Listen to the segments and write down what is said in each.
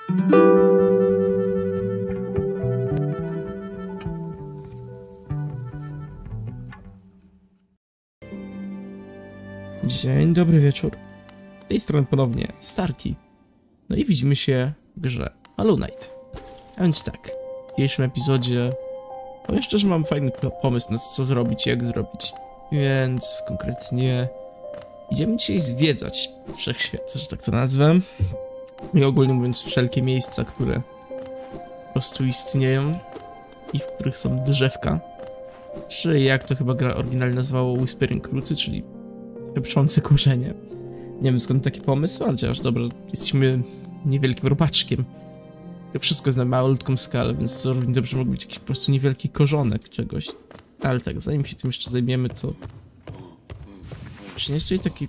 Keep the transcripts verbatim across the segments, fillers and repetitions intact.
Dzień dobry wieczór. Z tej strony ponownie Starki. No i widzimy się w grze Hollow Knight. A więc tak, w dzisiejszym epizodzie powiem szczerze, że mam fajny pomysł na to, co zrobić i jak zrobić. Więc konkretnie idziemy dzisiaj zwiedzać wszechświat, że tak to nazwę. I ogólnie mówiąc wszelkie miejsca, które po prostu istnieją i w których są drzewka. Czy jak to chyba gra oryginalnie nazwało Whispering Rootsy, czyli szepczące korzenie. Nie wiem skąd taki pomysł, ale chociaż dobra, jesteśmy niewielkim robaczkiem. To wszystko jest na malutką skalę, więc to równie dobrze mógł być jakiś po prostu niewielki korzonek czegoś. Ale tak, zanim się tym jeszcze zajmiemy, to... Czy nie jest tutaj taki...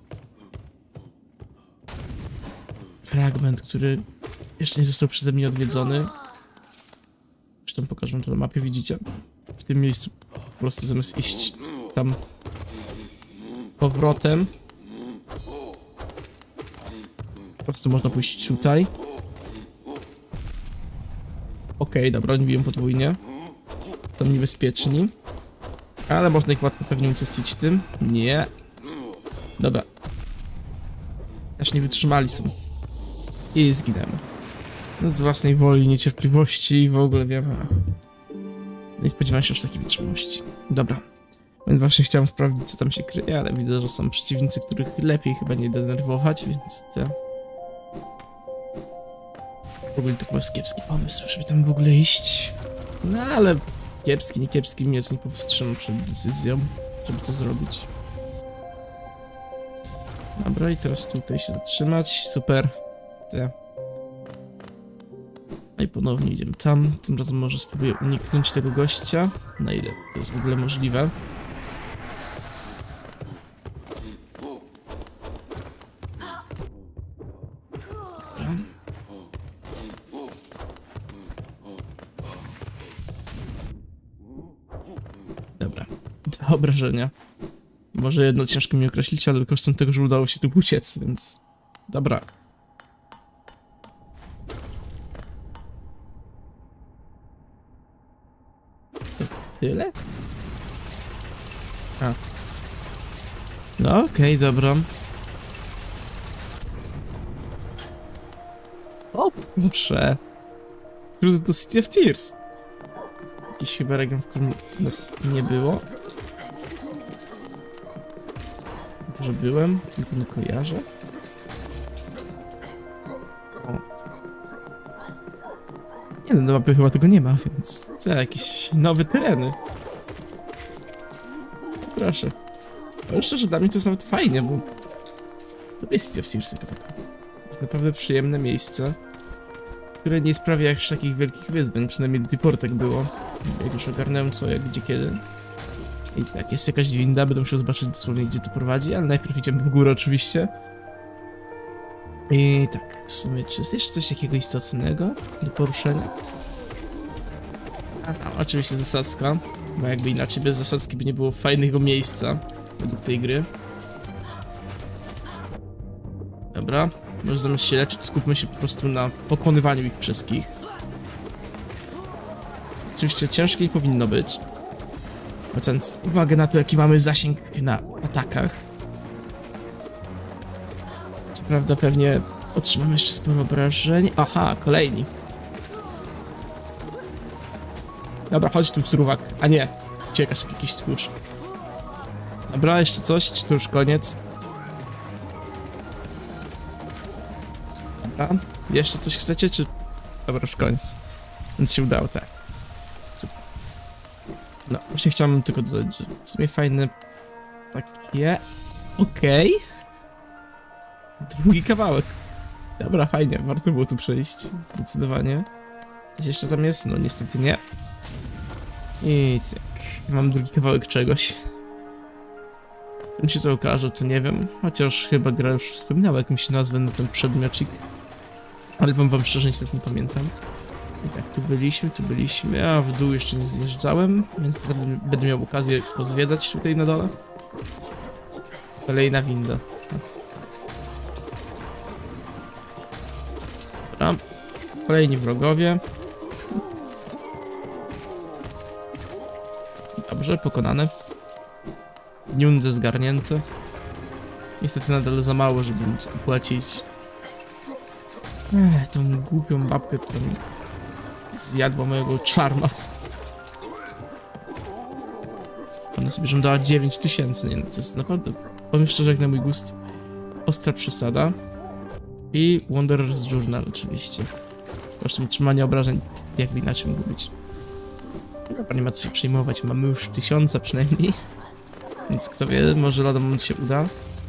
fragment, który jeszcze nie został przeze mnie odwiedzony. Zresztą pokażę to na mapie, widzicie? W tym miejscu po prostu zamiast iść tam powrotem, po prostu można pójść tutaj. Okej, okay, dobra, oni biją podwójnie. To niebezpieczni. Ale można ich łatwo pewnie uczestniczyć w tym. Nie. Dobra. Aż nie wytrzymali są. I zginęły. No z własnej woli, niecierpliwości i w ogóle wiemy. Nie spodziewałem się aż takiej wytrzymałości. Dobra. Więc właśnie chciałem sprawdzić, co tam się kryje, ale widzę, że są przeciwnicy, których lepiej chyba nie denerwować, więc te... W ogóle to chyba jest kiepski pomysł, żeby tam w ogóle iść. No ale kiepski, nie kiepski, mnie to nie powstrzymał przed decyzją, żeby to zrobić. Dobra, i teraz tutaj się zatrzymać, super. Te. No i ponownie idziemy tam, tym razem może spróbuję uniknąć tego gościa, na ile to jest w ogóle możliwe. Dobra, dwa obrażenia. Może jedno ciężko mi określić, ale kosztem tego, że udało się tu uciec, więc... Dobra. To tyle? A. No okej, okay, dobra. O, proszę. Skróty to City of Tears. Jakiś chyba region, w którym nas nie było. Może byłem, tylko nie kojarzę. O. Nie no, na mapie chyba tego nie ma, więc co, jakieś nowe tereny. Proszę. Ale szczerze, dla mnie to jest nawet fajnie, bo... To jest City of Tears, to jest naprawdę przyjemne miejsce, które nie sprawia aż takich wielkich wyzwań, przynajmniej do tej pory tak było. Jak już ogarnąłem co, jak, gdzie, kiedy. I tak, jest jakaś winda, będę musiał zobaczyć dosłownie, gdzie to prowadzi, ale najpierw idziemy w górę oczywiście. I tak, w sumie, czy jest jeszcze coś takiego istotnego do poruszenia? Aha, oczywiście zasadzka, bo jakby inaczej bez zasadzki by nie było fajnego miejsca według tej gry. Dobra, może zamiast się leczyć, skupmy się po prostu na pokonywaniu ich wszystkich. Oczywiście ciężkie nie powinno być. Zwracając uwagę na to, jaki mamy zasięg na atakach. Co prawda pewnie otrzymamy jeszcze sporo obrażeń. Aha, kolejni. Dobra, chodź tu suruwak. A nie, uciekasz jak jakiś tchórz. Dobra, jeszcze coś, czy to już koniec? Dobra, jeszcze coś chcecie, czy... Dobra, już koniec. Więc się udało, tak. No, właśnie chciałem tylko dodać, że w sumie fajne takie... Okej. Okay. Długi kawałek. Dobra, fajnie, warto było tu przejść, zdecydowanie. Coś jeszcze tam jest? No niestety nie. I cyk. Mam drugi kawałek czegoś. Czym się to okaże, to nie wiem. Chociaż chyba gra już wspominała jakąś nazwę na ten przedmiocik. Ale powiem wam szczerze, niestety nie pamiętam. I tak, tu byliśmy, tu byliśmy, a w dół jeszcze nie zjeżdżałem, więc będę miał okazję pozwiedzać tutaj na dole. Kolejna winda. Dobra, kolejni wrogowie. Dobrze, pokonane. Niundze zgarnięte. Niestety nadal za mało, żeby móc opłacić Ech, tą głupią babkę, która mi zjadła mojego czarma. Ona sobie żądała dziewięć tysięcy, nie no, to jest naprawdę, powiem szczerze, jak na mój gust, ostra przesada. I Wanderer's Journal oczywiście. Kosztem utrzymania obrażeń, jakby inaczej mogło być. Dobra, nie ma co się przejmować, mamy już tysiąca przynajmniej. Więc kto wie, może lada moment się uda.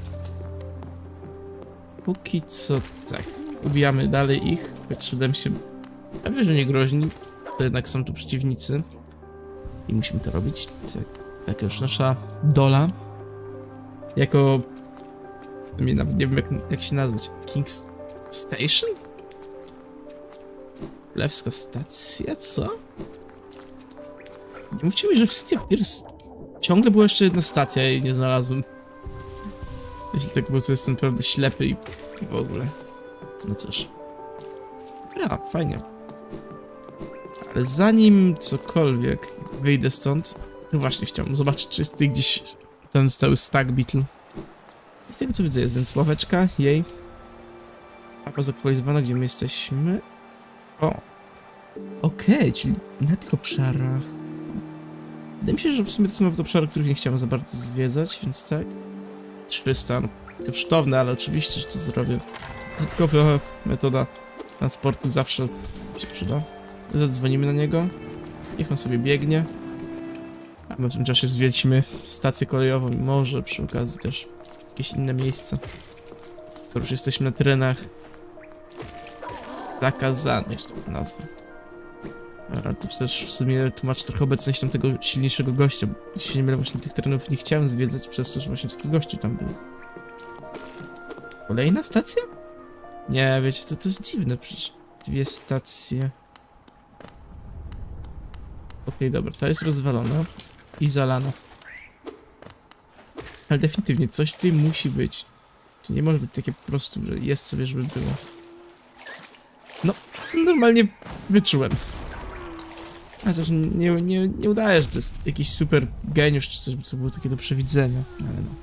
Póki co tak. Ubijamy dalej ich, choć wydaje mi się prawie, że nie groźni. To jednak są tu przeciwnicy. I musimy to robić. Tak, taka już nasza dola. Jako... Nawet nie wiem jak, jak się nazwać. King's Station? Królewska stacja? Co? Nie mówcie mi, że w City of Tears ciągle była jeszcze jedna stacja i nie znalazłem. Jeśli tak było, to jestem naprawdę ślepy i w ogóle. No cóż. Ja, fajnie. Ale zanim cokolwiek wyjdę stąd, to właśnie chciałbym zobaczyć, czy jest tutaj gdzieś ten cały stack beetle. Z tego co widzę jest, więc ławeczka, jej. Mapa zaktualizowana, gdzie my jesteśmy. O! Okej, okay, czyli na tych obszarach... Wydaje mi się, że w sumie to są obszary, których nie chciałem za bardzo zwiedzać, więc tak. trzysta, no, kosztowne, ale oczywiście, że to zrobię. Dodatkowa metoda transportu zawsze się przyda. Zadzwonimy na niego. Niech on sobie biegnie. A my w tym czasie zwiedźmy stację kolejową i może przy okazji też jakieś inne miejsca. To już jesteśmy na terenach zakazanych, że tak to nazwę. A to też w sumie tłumaczy trochę obecność tam tego silniejszego gościa. Jeśli nie mylę, właśnie tych terenów nie chciałem zwiedzać, przez to, że właśnie taki gościu tam był. Kolejna stacja? Nie, wiecie co, to jest dziwne, przecież dwie stacje. Okej, okay, dobra, ta jest rozwalona i zalana. Ale definitywnie coś tutaj musi być. To nie może być takie po prostu, że jest sobie, żeby było. No, normalnie wyczułem. Chociaż nie, nie, nie udaje, że to jest jakiś super geniusz, czy coś, co było takie do przewidzenia. Ale no.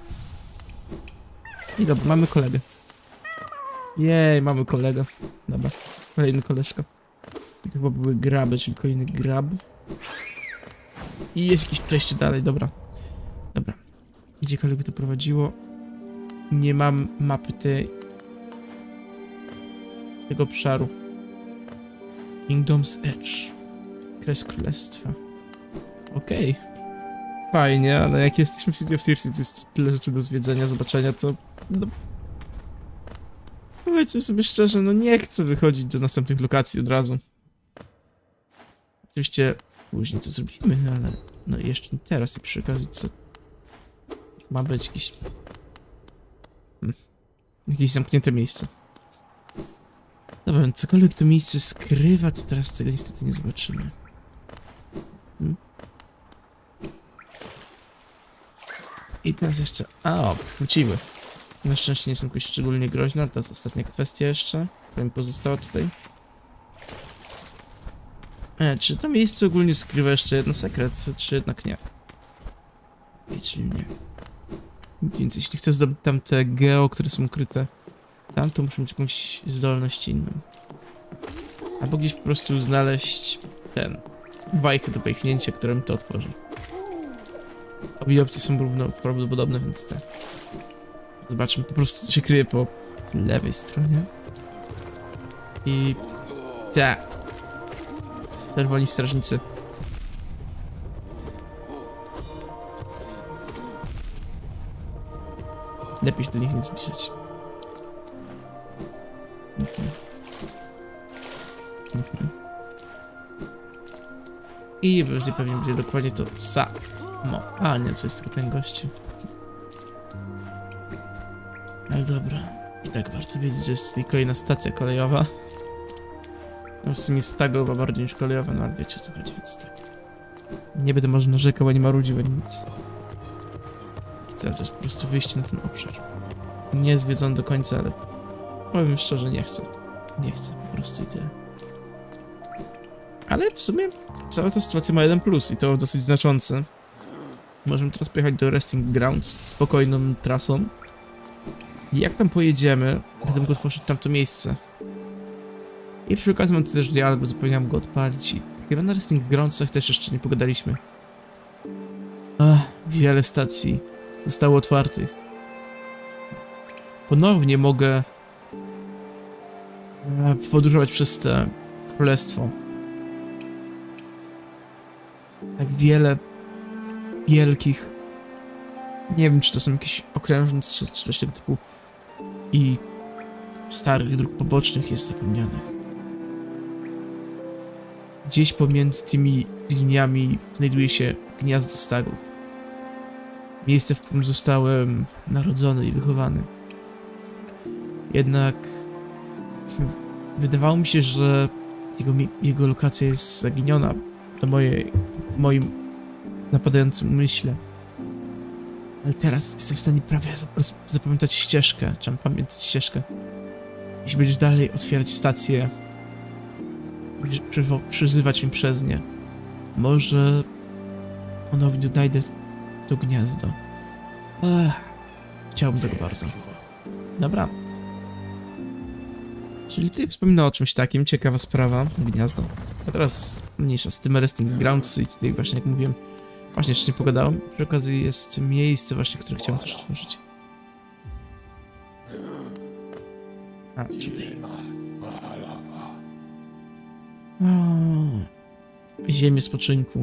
I dobra, mamy kolegę. Jej, mamy kolegę. Dobra, kolejny koleżka. I to chyba były graby, czyli kolejny grab. I jest jakieś przejście dalej, dobra. Dobra. Gdziekolwiek by to prowadziło. Nie mam mapy tej... tego obszaru. Kingdom's Edge. Kres Królestwa. Okej. Okay. Fajnie, ale jak jesteśmy w City of Tears, to jest tyle rzeczy do zwiedzenia, zobaczenia, to... No... Powiedzmy sobie szczerze, no nie chcę wychodzić do następnych lokacji od razu. Oczywiście później to zrobimy, ale... No jeszcze nie teraz i przy okazji co... Ma być jakieś... Hmm. Jakieś zamknięte miejsce. Dobra, cokolwiek to miejsce skrywa, to teraz tego niestety nie zobaczymy. Hmm. I teraz jeszcze... A, o, wrócimy. Na szczęście nie są jakoś szczególnie groźne, ale to jest ostatnia kwestia jeszcze, która mi pozostała tutaj. E, czy to miejsce ogólnie skrywa jeszcze jeden sekret, czy jednak nie? I czyli nie. Więc jeśli chcę zdobyć tam te geo, które są ukryte tam, to muszę mieć jakąś zdolność inną. Albo gdzieś po prostu znaleźć ten wajchę do pęknięcia, która mi to otworzy. Obie opcje są równo prawdopodobne, więc tak. Zobaczmy po prostu, co się kryje po lewej stronie. I... tak. Czerwoni strażnicy. Lepiej się do nich nie zbliżać. Okay. Okay. I pewnie pewnie będzie dokładnie to samo. A nie, to jest tylko ten gościu. Ale dobra. I tak warto wiedzieć, że jest tutaj kolejna stacja kolejowa. No w sumie stagowa bardziej niż kolejowa, no ale wiecie o co chodzi, więc tak. Nie będę może narzekał, ani marudził, ani nic. Teraz to jest po prostu wyjście na ten obszar. Nie zwiedzony do końca, ale powiem szczerze, nie chcę. Nie chcę po prostu i tyle. Ale w sumie cała ta sytuacja ma jeden plus i to dosyć znaczący. Możemy teraz pojechać do Resting Grounds spokojną trasą. I jak tam pojedziemy, będę mógł otworzyć tamto miejsce. I przy okazji mam też dialog, bo zapomniałem go odpalić. I chyba na Resting Groundsach też jeszcze nie pogadaliśmy. Ach, wiele stacji zostało otwartych. Ponownie mogę podróżować przez te królestwo. Tak wiele wielkich, nie wiem czy to są jakieś okrężne czy, czy coś tego typu, i starych dróg pobocznych jest zapomnianych. Gdzieś pomiędzy tymi liniami znajduje się gniazdo stagów. Miejsce, w którym zostałem narodzony i wychowany. Jednak hmm, wydawało mi się, że jego, jego lokacja jest zaginiona do mojej, w moim napadającym umyśle. Ale teraz jestem w stanie prawie zapamiętać ścieżkę. Trzeba pamiętać ścieżkę. Jeśli będziesz dalej otwierać stację, przyzywać mnie przez nie, może ponownie odnajdę to gniazdo. Ech, chciałbym tego bardzo. Dobra. Czyli tutaj wspominał o czymś takim, ciekawa sprawa, gniazdo. A teraz mniejsza z tym Resting Grounds i tutaj właśnie jak mówiłem, właśnie jeszcze nie pogadałem. Przy okazji jest miejsce właśnie, które chciałem też otworzyć. A, tutaj. O, ziemię spoczynku.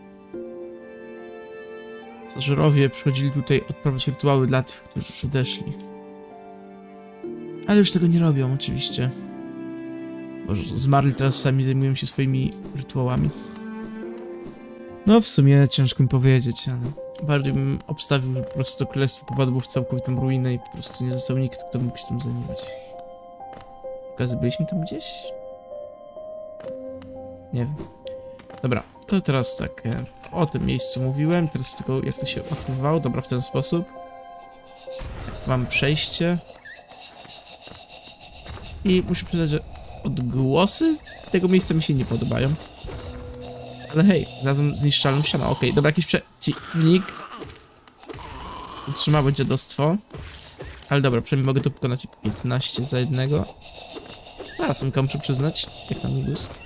Pasażerowie przychodzili tutaj odprawiać rytuały dla tych, którzy już odeszli. Ale już tego nie robią, oczywiście. Bo zmarli teraz sami zajmują się swoimi rytuałami. No w sumie ciężko mi powiedzieć, ale bardziej bym obstawił, że po prostu to królestwo popadło w całkowitą ruinę i po prostu nie został nikt, kto mógł się tym zajmować. Okazy, byliśmy tam gdzieś? Nie wiem. Dobra, to teraz tak, e, o tym miejscu mówiłem, teraz tylko jak to się aktywowało. Dobra, w ten sposób. Mam przejście. I muszę przyznać, że odgłosy tego miejsca mi się nie podobają. Ale hej, razem zniszczalną ścianą. Okej, okay, dobra, jakiś przeciwnik. Utrzymałe dziadostwo. Ale dobra, przynajmniej mogę to pokonać piętnaście za jednego. Zaraz muszę przyznać, jak na mój gust.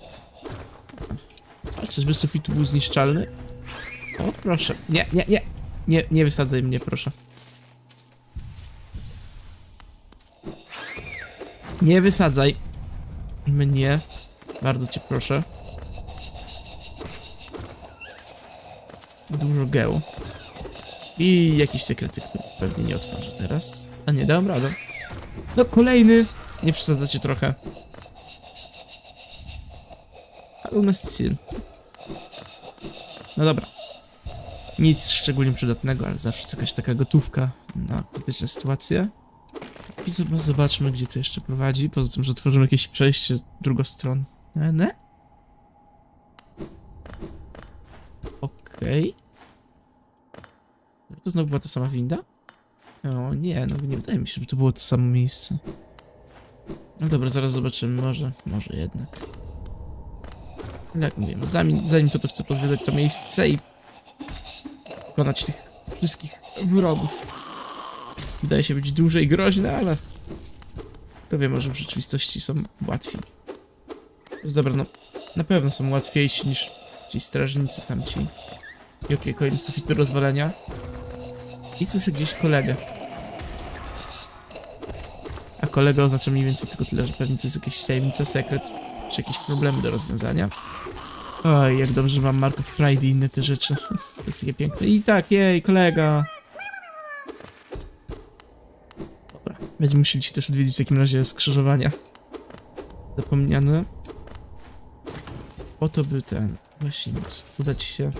A czyżby sufitu był zniszczalny? O, proszę. Nie, nie, nie. Nie, nie wysadzaj mnie, proszę. Nie wysadzaj mnie. Bardzo cię proszę. Dużo geł. I jakiś sekrety, który pewnie nie otworzę teraz. A nie, dam radę. No kolejny. Nie przesadzacie trochę. Ale u nas cil. No dobra. Nic szczególnie przydatnego, ale zawsze jakaś taka gotówka na krytyczne sytuacje. I zobaczmy, gdzie to jeszcze prowadzi. Poza tym, że otworzymy jakieś przejście z drugą stron. Ne, ne? Okej. Okay. To znowu była ta sama winda? O nie, no nie wydaje mi się, żeby to było to samo miejsce. No dobra, zaraz zobaczymy. Może, może jednak. Jak mówię, zanim, zanim to, to chcę pozwiedzać to miejsce i pokonać tych wszystkich wrogów. Wydaje się być duże i groźne, ale kto wie, może w rzeczywistości są łatwi. Dobra, no na pewno są łatwiejsi niż ci strażnicy tamci. I okej, okay, kolejny sufit do rozwalenia. I słyszę gdzieś kolegę. A kolega oznacza mniej więcej tylko tyle, że pewnie to jest jakieś tajemnica, sekret, czy jakieś problemy do rozwiązania. Oj, jak dobrze mam Mark of Pride i inne te rzeczy. To jest takie piękne. I tak, jej, kolega. Dobra, będziemy musieli ci też odwiedzić w takim razie skrzyżowania. Zapomniane. Po to by ten, właśnie udać się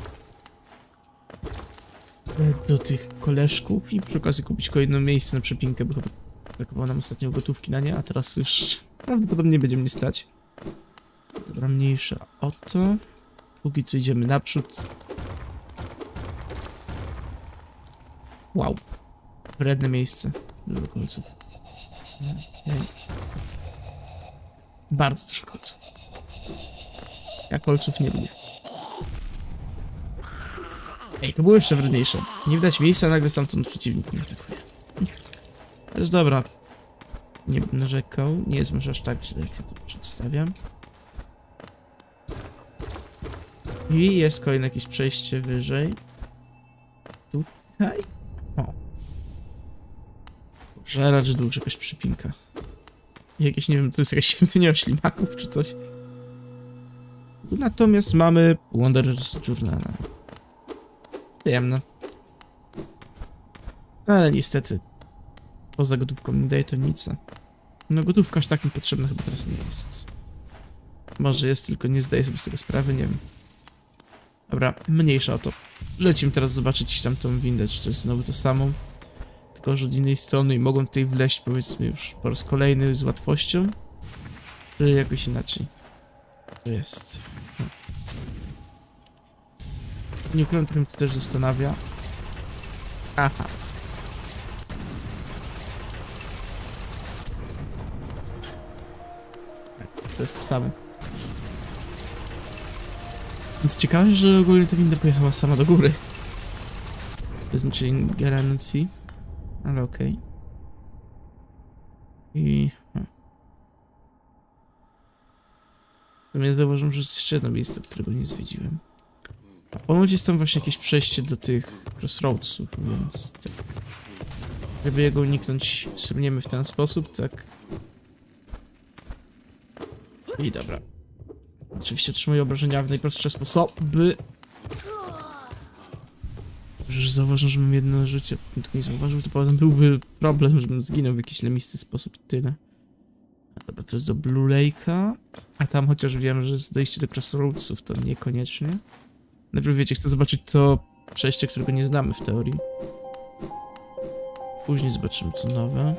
do tych koleżków i przy okazji kupić kolejne miejsce na przepinkę, bo chyba brakowało nam ostatnio gotówki na nie, a teraz już prawdopodobnie będzie mnie stać. Dobra, mniejsza o to. Póki co idziemy naprzód. Wow. Wredne miejsce. Dużo kolców. Jej. Bardzo dużo kolców. Ja kolców nie lubię. Ej, to było jeszcze wredniejsze. Nie widać miejsca, a nagle stamtąd przeciwnik nie atakuje. Ale już dobra. Nie będę narzekał. Nie jest może aż tak źle, jak ja to przedstawiam. I jest kolejne jakieś przejście wyżej. Tutaj? O. Żeracz dół, jakaś przypinka. Jakieś, nie wiem, to jest jakaś świątynia ślimaków czy coś. Natomiast mamy Wanderer's Journal. Przyjemne. Ale niestety poza gotówką nie daje to nic. No gotówka aż tak mi potrzebna chyba teraz nie jest. Może jest, tylko nie zdaję sobie z tego sprawy, nie wiem. Dobra, mniejsza o to. Lecimy teraz zobaczyć tam tą windę, czy to jest znowu to samo. Tylko że od innej strony i mogą tutaj wleźć, powiedzmy, już po raz kolejny z łatwością. Czy jakoś inaczej. To jest. Nie ukrywam, trochę mnie to też zastanawia. Aha. To jest to samo. Więc ciekawe, że ogólnie ta winda pojechała sama do góry. Bez niczej gwarancji. Ale okej. Okay. I... W sumie zauważyłem, że jest jeszcze jedno miejsce, którego nie zwiedziłem. A ponoć jest tam właśnie jakieś przejście do tych crossroadsów, więc tak. Żeby jego uniknąć, sruniemy w ten sposób, tak. I dobra. Oczywiście otrzymuję obrażenia w najprostsze sposoby. Że zauważam, że mam jedno życie. Gdybym tego nie zauważył, to potem byłby problem, żebym zginął w jakiś lemisty sposób i tyle. Dobra, to jest do Blue Lake'a. A tam chociaż wiem, że jest dojście do Crossroadsów, to niekoniecznie. Najpierw wiecie, chcę zobaczyć to przejście, którego nie znamy w teorii. Później zobaczymy co nowe.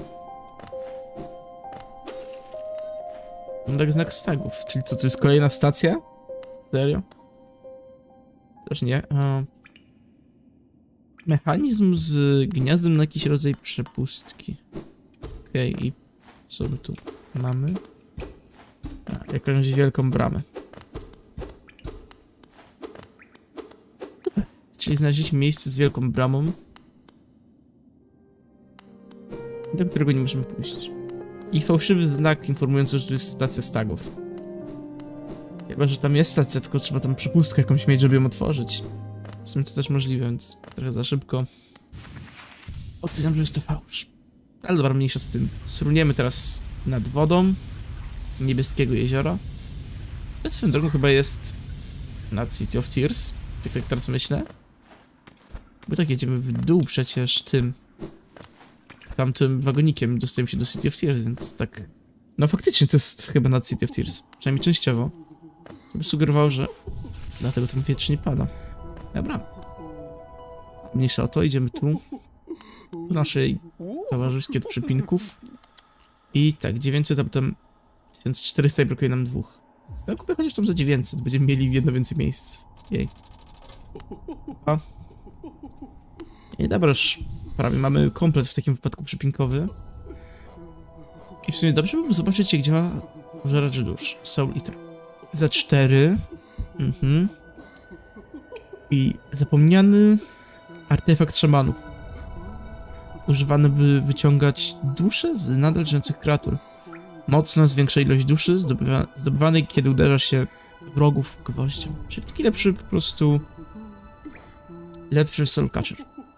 Mam tak znak stagów, czyli co, to jest kolejna stacja? Serio? Też nie. O. Mechanizm z gniazdem na jakiś rodzaj przepustki. Okej, okay, i co my tu mamy? A, jakąś wielką bramę. Super. Czyli znaleźliśmy miejsce z wielką bramą, do którego nie możemy pójść. I fałszywy znak informujący, że tu jest stacja stagów. Chyba, że tam jest stacja, tylko trzeba tam przepustkę jakąś mieć, żeby ją otworzyć. W sumie to też możliwe, więc trochę za szybko. Oceniam, że jest to fałsz. Ale dobra, mniejsza z tym. Sruniemy teraz nad wodą Niebieskiego Jeziora. To swoją drogą chyba jest nad City of Tears, tak jak teraz myślę. Bo tak jedziemy w dół przecież tym tamtym wagonikiem dostajemy się do City of Tears, więc tak... No faktycznie to jest chyba nad City of Tears, przynajmniej częściowo. To by sugerowało, że dlatego tam wiecznie pada. Dobra. Mniejsza o to, idziemy tu. Do naszej towarzyskiej do przypinków. I tak, dziewięćset, a potem tysiąc czterysta i brakuje nam dwóch. Ja kupię chociaż tam za dziewięćset, będziemy mieli jedno więcej miejsc. Jej. A. I dobra, już prawie mamy komplet w takim wypadku przypinkowy. I w sumie dobrze byłoby zobaczyć, jak działa pożeracz dusz. Soul Eater. Za cztery. Mhm. I zapomniany artefakt szamanów. Używany, by wyciągać dusze z nadal żyjących kreatur. Mocno zwiększa ilość duszy zdobywa zdobywanej, kiedy uderza się wrogów gwoździem. Czyli taki lepszy po prostu... Lepszy Soul Catcher.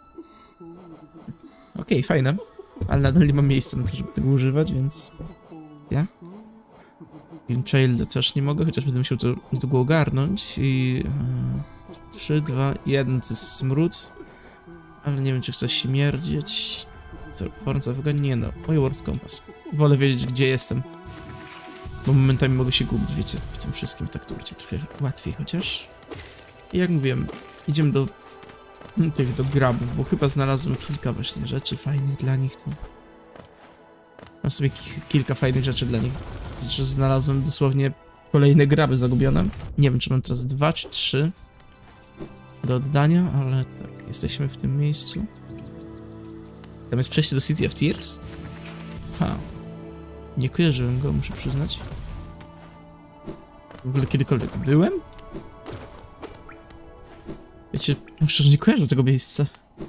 Okej, okay, fajne. Ale nadal nie mam miejsca na to, żeby tego używać, więc... Ja? Green Child też nie mogę, chociaż będę musiał to niedługo ogarnąć i... trzy, dwa, jeden to jest smród. Ale nie wiem, czy chce śmierdzieć. Forza Wyga? Nie no. Oj, World Compass. Wolę wiedzieć, gdzie jestem. Bo momentami mogę się gubić, wiecie, w tym wszystkim. Tak to będzie trochę łatwiej chociaż. I jak mówiłem, idziemy do tych, do grabów, bo chyba znalazłem kilka właśnie rzeczy fajnych dla nich. To... Mam sobie kilka fajnych rzeczy dla nich. Że znalazłem dosłownie kolejne graby zagubione. Nie wiem, czy mam teraz dwa, czy trzy do oddania, ale tak, jesteśmy w tym miejscu. Tam jest przejście do City of Tears. Ha. Nie kojarzyłem go, muszę przyznać. W ogóle kiedykolwiek byłem? Wiecie, szczerze nie kojarzę tego miejsca.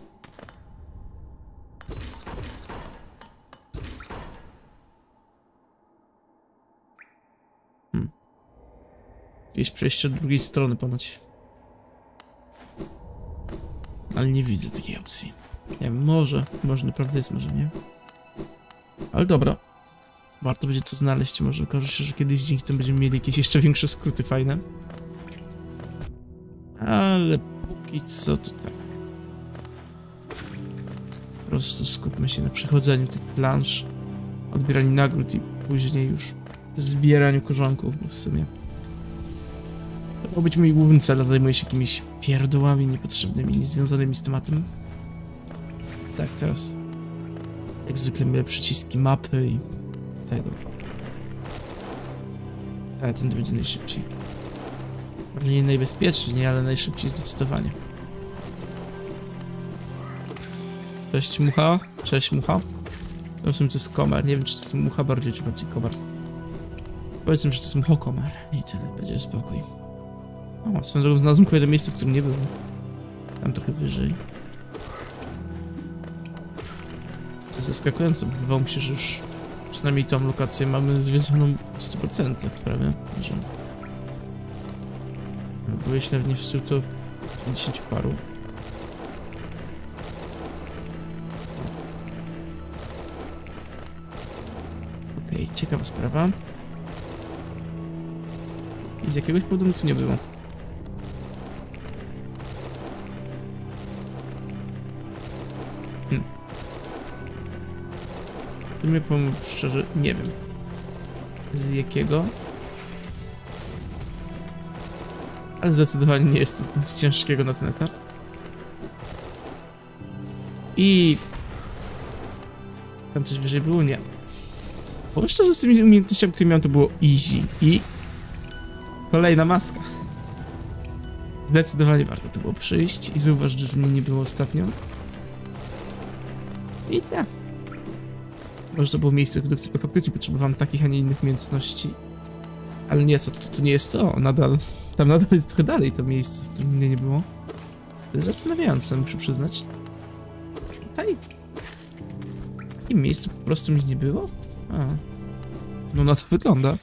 Hmm. Jakieś przejście od drugiej strony ponoć. Ale nie widzę takiej opcji. Nie wiem, może, może naprawdę jest, może nie. Ale dobra. Warto będzie to znaleźć, może okaże się, że kiedyś dzięki temu będziemy mieli jakieś jeszcze większe skróty fajne. Ale póki co to tak. Po prostu skupmy się na przechodzeniu tych plansz, odbieraniu nagród i później już zbieraniu korzonków, bo w sumie to miał być mój główny cel, a zajmuję się jakimiś pierdołami niepotrzebnymi, niezwiązanymi z tematem. Więc tak, teraz jak zwykle miałem przyciski mapy i tego. Ale ten to będzie najszybciej. Może nie najbezpieczniej, ale najszybciej zdecydowanie. Cześć mucha, cześć mucha. W sumie to jest komar, nie wiem czy to jest mucha bardziej, czy bardziej komar. Powiedzmy, że to jest muchokomar i tyle, będzie spokój. O, swoją drogą znalazłem kolejne miejsce, w którym nie byłem. Tam trochę wyżej. Zaskakujące, wydawało mi się, że już przynajmniej tą lokację mamy zwiedzoną w stu procentach prawie. Że... Byłeś na w sumie to pięćdziesięciu paru. Okej, okay, ciekawa sprawa. I z jakiegoś powodu mi tu nie było. Hmm. W sumie powiem szczerze, nie wiem. Z jakiego? Ale zdecydowanie nie jest to nic ciężkiego na ten etap. I... Tam coś wyżej było? Nie. Powiem szczerze, z tymi umiejętnościami, które miałem, to było easy. I... Kolejna maska. Zdecydowanie warto to było przyjść i zauważ, że z mnie nie było ostatnio. I tak. Może to było miejsce, do którego faktycznie potrzebowałem takich, a nie innych umiejętności. Ale nie, to, to, to nie jest to. Nadal... Tam nadal jest trochę dalej to miejsce, w którym mnie nie było. To jest zastanawiające, muszę przyznać. Tutaj... W takim miejscu po prostu mnie nie było? A. No na to wygląda.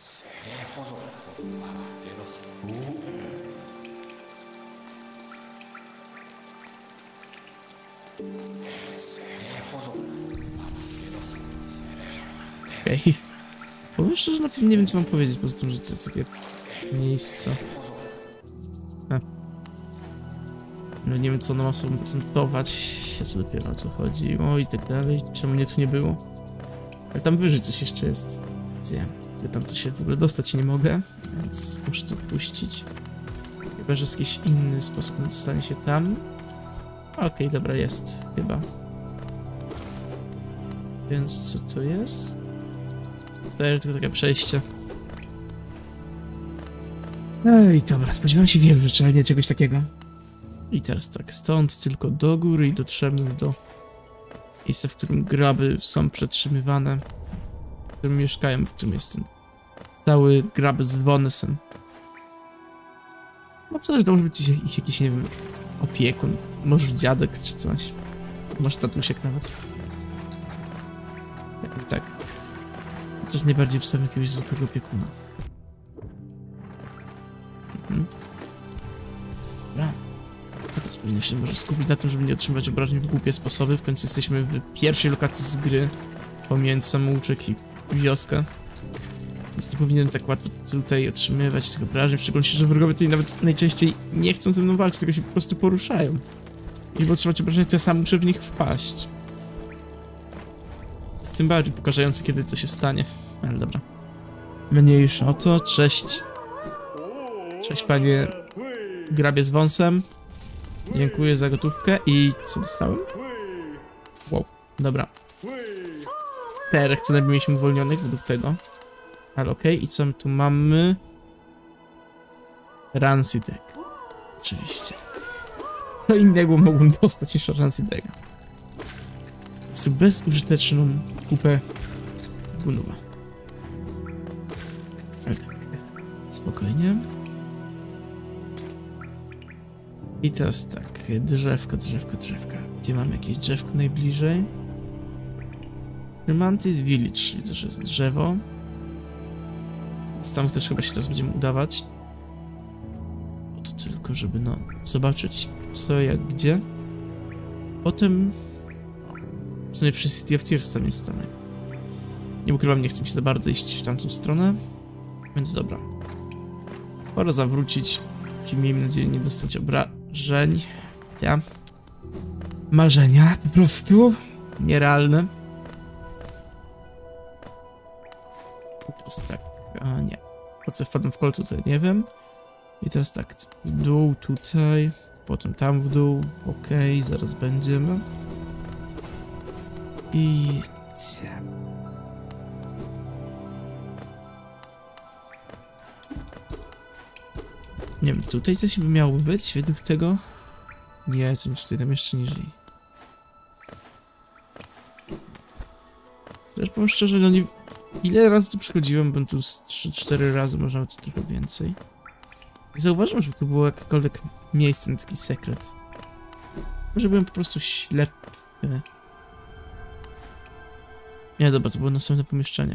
Okej. Okay. Powiem szczerze, że naprawdę nie wiem, co mam powiedzieć, poza tym, że to jest takie miejsce. A. No nie wiem, co ono ma sobą prezentować, co dopiero o co chodzi, o i tak dalej, czemu mnie tu nie było. Ale tam wyżej coś jeszcze jest, gdzie ja tam to się w ogóle dostać nie mogę, więc muszę to odpuścić. Chyba, że jest jakiś inny sposób na dostanie się tam. Okej, okay, dobra, jest, chyba. Więc co to jest? Tutaj tylko takie przejście. Ej, dobra, spodziewałem się wielu rzeczy, ale nie czegoś takiego. I teraz tak, stąd tylko do góry i dotrzemy do miejsca, w którym graby są przetrzymywane, w którym mieszkają, w którym jest ten cały grab z Vonesen. No w zasadzie to może być ich jakiś, nie wiem, opiekun, może dziadek czy coś. Może tatusiek nawet. Jak tak. Chociaż najbardziej obstawiam jakiegoś zwykłego opiekuna. Mhm. Dobra. Teraz powinno się może skupić na tym, żeby nie otrzymywać obrażeń w głupie sposoby. W końcu jesteśmy w pierwszej lokacji z gry, pomijając samouczek i wioskę. Więc nie powinienem tak łatwo tutaj otrzymywać tych obrażeń, w szczególności, że wrogowie tutaj nawet najczęściej nie chcą ze mną walczyć, tylko się po prostu poruszają. I żeby otrzymać obrażenia, to ja sam muszę w nich wpaść. Z tym bardziej pokazujący, kiedy to się stanie. Ale dobra. Mniejsza o to. Cześć. Cześć, panie grabie z wąsem. Dziękuję za gotówkę. I co dostałem? Wow, dobra. Teraz co najmniej mieliśmy uwolnionych według tego. Ale okej, okay. I co my tu mamy? Rancid. Oczywiście. Co innego mogłem dostać niż Rancid. Po prostu bezużyteczną kupę gunowa. Ale tak. Spokojnie. I teraz tak, drzewka, drzewka, drzewka. Gdzie mamy jakieś drzewko najbliżej? Mantis Village, widzę, że jest drzewo. Tam też chyba się teraz będziemy udawać. Po to tylko, żeby no, zobaczyć co, jak, gdzie. Potem... W sumie przy City of Tears tam jest stanę. Nie ukrywam, nie chcę mi się za bardzo iść w tamtą stronę. Więc dobra. Pora zawrócić. I miejmy nadzieję nie dostać obrażeń. Ja. Marzenia po prostu. Nierealne. I teraz tak. A nie. Po co wpadłem w kolce, to ja nie wiem. I teraz tak. W dół tutaj. Potem tam w dół. Okej, okay, zaraz będziemy. I... Nie wiem, tutaj coś by miało być według tego? Nie, to nic tutaj, tam jeszcze niżej. Też powiem szczerze, no nie... Ile razy tu przychodziłem, bym tu z trzy cztery razy, może nawet trochę więcej. I zauważyłem, żeby tu było jakiekolwiek miejsce na taki sekret. Może byłem po prostu ślepy. Nie, dobra, to było następne pomieszczenie.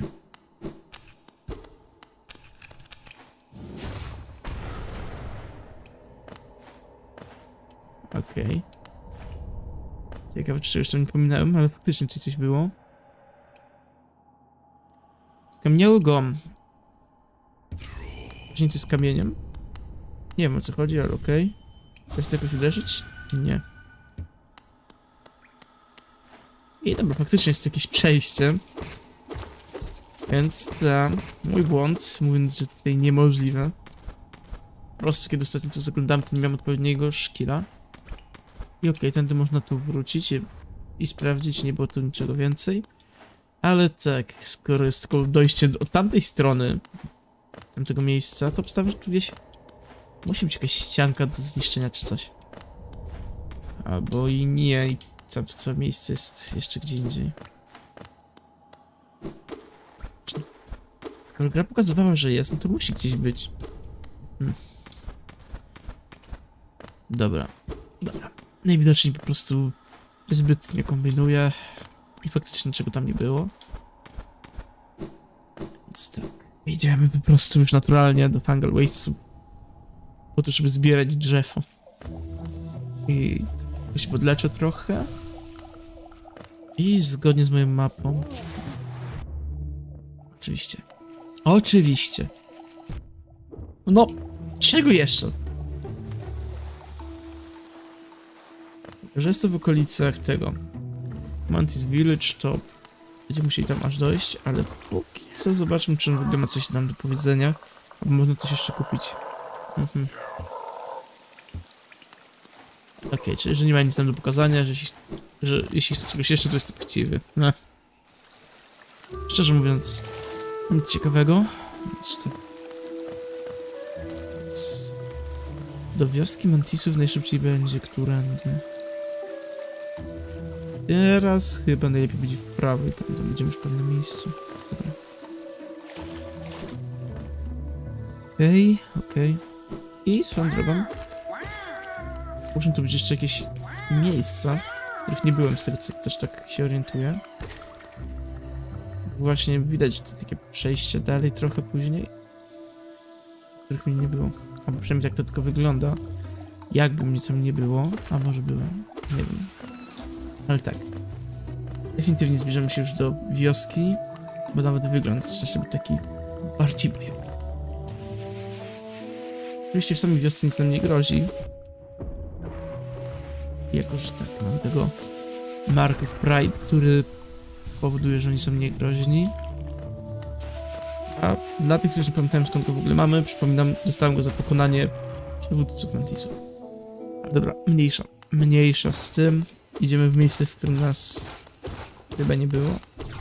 Okej. Okay. Ciekawe, czy czegoś tam nie pominąłem, ale faktycznie czy coś było. Skamieniały go. Różnicy z kamieniem. Nie wiem o co chodzi, ale okej. Okay. Chcesz to jakoś uderzyć? Nie. I dobra, faktycznie jest jakieś przejście. Więc ta, mój błąd, mówiąc, że tutaj niemożliwe. Po prostu kiedy ostatnio tu zaglądałem, to nie miałem odpowiedniego szkila. I okej, okay, tędy można tu wrócić i, i sprawdzić, nie było tu niczego więcej. Ale tak, skoro jest tylko dojście od tamtej strony, tamtego miejsca, to obstawiam, że tu gdzieś musi być jakaś ścianka do zniszczenia czy coś. Albo i nie, i tam to całe miejsce jest jeszcze gdzie indziej. Skoro gra pokazywała, że jest, no to musi gdzieś być. Hmm. Dobra, dobra. Najwidoczniej po prostu zbyt nie kombinuję i faktycznie niczego tam nie było. Więc tak, idziemy po prostu już naturalnie do Fungal Waste'u po to, żeby zbierać drzewo. I to się podleczę trochę. I zgodnie z moją mapą. Oczywiście. Oczywiście. No, czego jeszcze? Że jest to w okolicach tego Mantis Village, to będziemy musieli tam aż dojść, ale póki co zobaczmy, czy on w ogóle ma coś nam do powiedzenia, albo można coś jeszcze kupić. Mhm. Okej, okay, czyli że nie ma nic nam do pokazania, że jeśli, że jeśli chce czegoś jeszcze, to jest chciwy. No. Szczerze mówiąc, nic ciekawego. Do wioski Mantisów najszybciej będzie którędy. Teraz chyba najlepiej będzie w prawo i potem tam będziemy już w pewnym miejscu. Dobra. Okej, okay, okej. Okay. I swoją drogą muszą tu być jeszcze jakieś miejsca, w których nie byłem, z tego co też tak się orientuję. Właśnie widać to takie przejście dalej trochę później, których mnie nie było. Albo przynajmniej tak to tylko wygląda. Jakby mnie tam nie było, a może byłem, nie wiem. Ale tak. Definitywnie zbliżamy się już do wioski, bo nawet wygląd zaczyna być taki bardziej bojowy. Oczywiście w samej wiosce nic nam nie grozi. Jako, że tak, mam tego Mark of Pride, który powoduje, że oni są niegroźni. A dla tych, którzy nie pamiętają skąd go w ogóle mamy, przypominam, dostałem go za pokonanie przywódców Mantisów. Dobra, mniejsza. Mniejsza z tym. Idziemy w miejsce, w którym nas chyba nie było.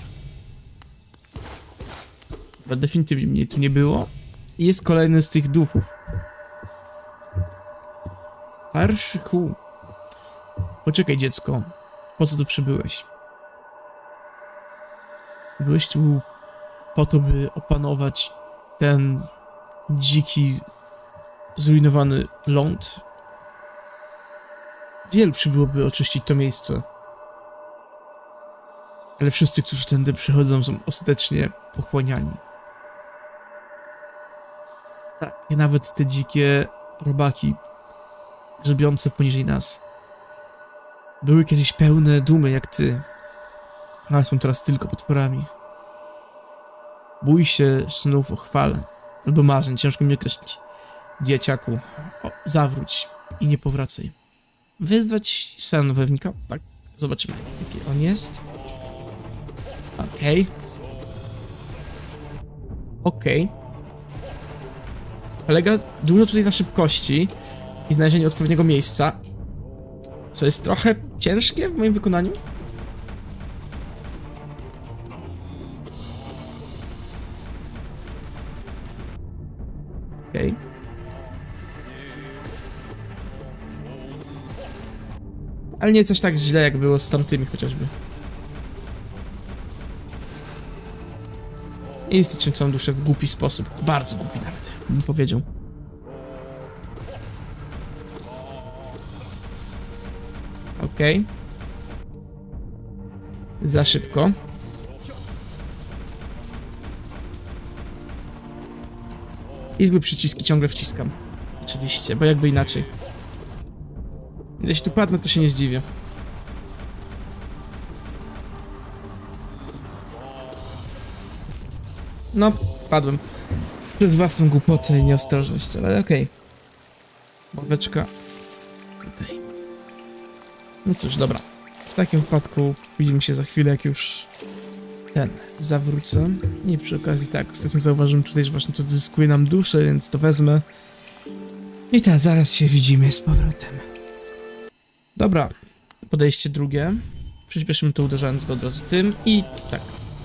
Chyba definitywnie mnie tu nie było. I jest kolejny z tych duchów. Starszy kół. Poczekaj, dziecko. Po co tu przybyłeś? Byłeś tu po to, by opanować ten dziki, zrujnowany ląd. Wielu przybyłoby oczyścić to miejsce. Ale wszyscy, którzy tędy przychodzą, są ostatecznie pochłaniani. Tak, i nawet te dzikie robaki grzebiące poniżej nas były kiedyś pełne dumy jak ty, ale są teraz tylko potworami. Bój się snów o chwale albo marzeń, ciężko mi określić. Dzieciaku, o, zawróć i nie powracaj. Wyzwać sen wewnika? Tak, zobaczymy, jaki on jest. Okej. Okay. Okej. Okay. Polega dużo tutaj na szybkości i znalezieniu odpowiedniego miejsca, co jest trochę ciężkie w moim wykonaniu. Okej. Okay. Ale nie coś tak źle, jak było z tamtymi chociażby. I jesteśmy całą duszę w głupi sposób. Bardzo głupi nawet, bym powiedział. Okej. Okay. Za szybko. I złe przyciski ciągle wciskam. Oczywiście, bo jakby inaczej. Jeśli tu padnę, to się nie zdziwię. No, padłem. Przez własną głupotę i nieostrożność, ale okej. Okay. Bobeczka. Tutaj. No cóż, dobra. W takim wypadku widzimy się za chwilę, jak już ten zawrócę. I przy okazji tak, ostatnio zauważyłem tutaj, że właśnie to zyskuje nam duszę, więc to wezmę. I tak, zaraz się widzimy z powrotem. Dobra. Podejście drugie. Przyspieszymy to, uderzając go od razu tym i tak.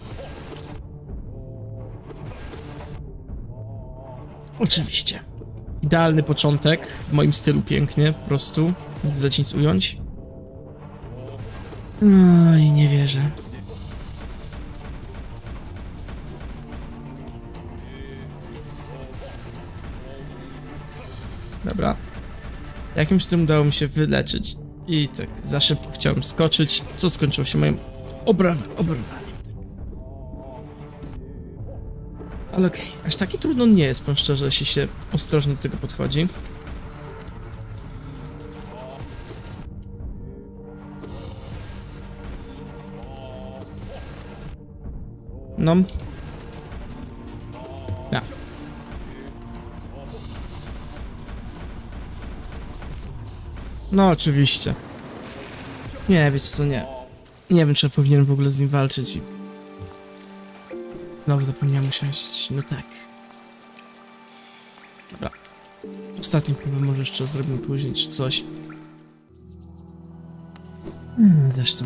Oczywiście. Idealny początek, w moim stylu pięknie, po prostu. Nie zdać nic ująć. No i nie wierzę. Dobra. Jakimś tym udało mi się wyleczyć. I tak za szybko chciałem skoczyć, co skończyło się moim obrywaniem. Ale okej, okay. Aż taki trudno nie jest, powiem szczerze, jeśli się ostrożnie do tego podchodzi. No. Ja. No oczywiście. Nie, wiecie co, nie. Nie wiem, czy ja powinienem w ogóle z nim walczyć i... Znowu zapomniałem usiąść, no tak. Dobra. Ostatni problem może jeszcze zrobimy później, czy coś. Hmm, zresztą.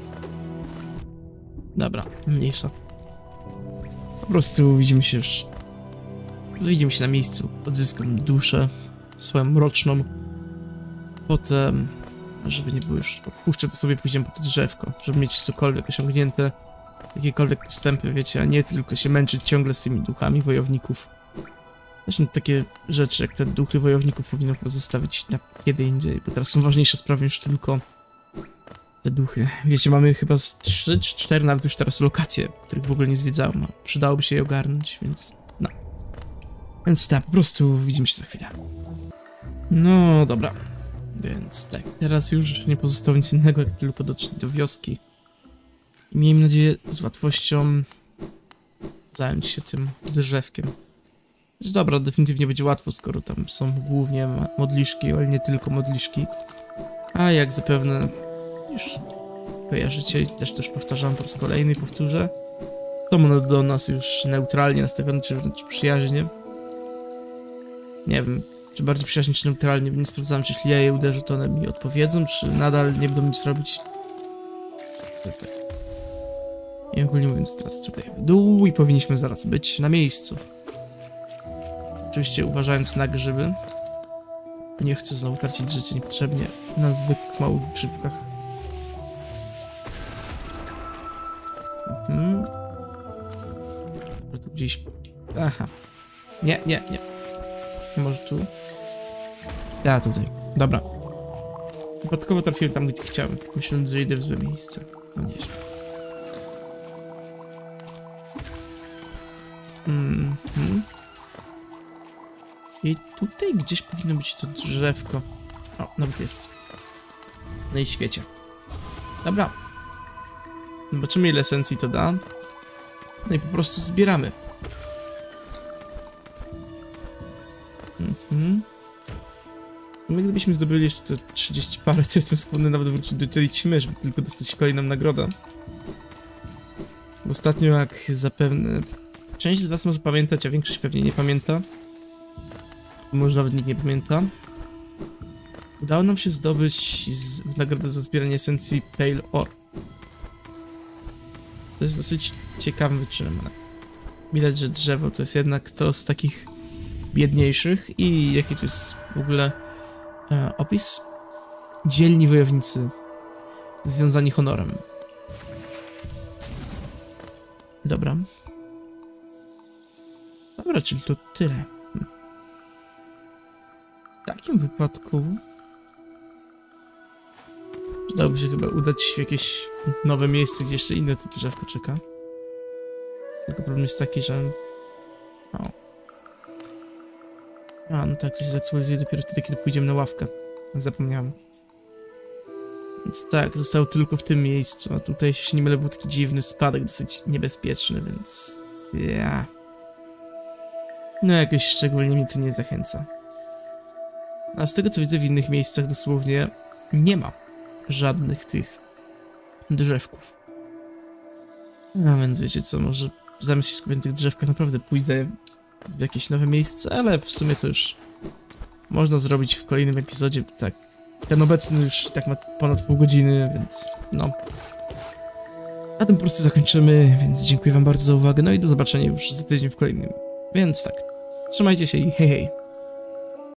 Dobra, mniejsza. Po prostu widzimy się już. Widzimy się na miejscu. Odzyskam duszę swoją mroczną. Potem, żeby nie było już, odpuszczę to sobie później po to drzewko, żeby mieć cokolwiek osiągnięte. Jakiekolwiek postępy, wiecie, a nie tylko się męczyć ciągle z tymi duchami wojowników. Zresztą takie rzeczy jak te duchy wojowników powinno pozostawić na kiedy indziej, bo teraz są ważniejsze sprawy niż tylko te duchy. Wiecie, mamy chyba z trzy czy cztery nawet już teraz lokacje, których w ogóle nie zwiedzałem, a przydałoby się je ogarnąć, więc no. Więc tak, po prostu widzimy się za chwilę. No dobra, więc tak, teraz już nie pozostało nic innego, jak tylko dotrzeć do wioski. I miejmy nadzieję z łatwością zająć się tym drzewkiem. Dobra, definitywnie będzie łatwo, skoro tam są głównie modliszki, ale nie tylko modliszki. A jak zapewne już kojarzycie i też też powtarzam po raz kolejny i powtórzę, są one do nas już neutralnie nastawione, czy wręcz przyjaźnie. Nie wiem, czy bardziej przyjaźnie, czy neutralnie, nie sprawdzałem, czy jeśli ja je uderzę, to one mi odpowiedzą, czy nadal nie będą nic robić. Tak, tak. I ogólnie mówiąc, teraz tutaj w dół i powinniśmy zaraz być na miejscu. Oczywiście uważając na grzyby. Nie chcę znowu tracić życie niepotrzebnie na zwykłych małych grzybkach. Mhm. Tu gdzieś... Aha. Nie, nie, nie. Może tu? Ja, tutaj. Dobra. Przypadkowo trafiłem tam, gdzie chciałem, myśląc, że idę w złe miejsce. No nieźle. Mhm. I tutaj gdzieś powinno być to drzewko. O, nawet jest. No i świecie. Dobra. Zobaczymy, ile esencji to da. No i po prostu zbieramy. Mhm. My gdybyśmy zdobyli jeszcze te trzydzieści parę, to jestem skłonny nawet wrócić do tej ćmy, żeby tylko dostać kolejną nagrodę. Bo ostatnio, jak zapewne... Część z was może pamiętać, a większość pewnie nie pamięta. Może nawet nikt nie pamięta. Udało nam się zdobyć z... nagrodę za zbieranie esencji Pale Ore. To jest dosyć ciekawym wyczynem, ale widać, że drzewo to jest jednak to z takich biedniejszych. I jaki to jest w ogóle e, opis? Dzielni wojownicy związani honorem. Dobra. Dobra, czyli to tyle. W takim wypadku przydałoby się chyba udać się w jakieś nowe miejsce, gdzie jeszcze inne to drzewko czeka. Tylko problem jest taki, że... O. A, no tak, to się zaktualizuje dopiero wtedy, kiedy pójdziemy na ławkę. Zapomniałem. Więc tak, zostało tylko w tym miejscu, a tutaj, jeśli nie mylę, był taki dziwny spadek, dosyć niebezpieczny, więc... Ja... No jakoś szczególnie mnie to nie zachęca. A z tego, co widzę, w innych miejscach dosłownie nie ma żadnych tych drzewków. No więc wiecie co, może zamiast się skupiać na tych drzewkach naprawdę pójdę w jakieś nowe miejsce, ale w sumie to już można zrobić w kolejnym epizodzie, tak. Ten obecny już tak ma ponad pół godziny, więc no. Na tym po prostu zakończymy, więc dziękuję wam bardzo za uwagę, no i do zobaczenia już za tydzień w kolejnym. Więc tak, trzymajcie się i hej hej.